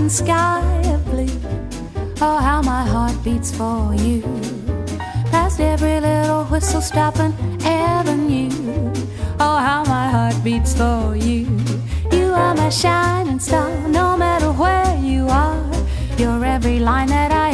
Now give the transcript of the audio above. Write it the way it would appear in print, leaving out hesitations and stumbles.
and sky of blue. Oh, how my heart beats for you. Past every little whistle-stopping avenue. Oh, how my heart beats for you. You are my shining star, no matter where you are. You're every line that I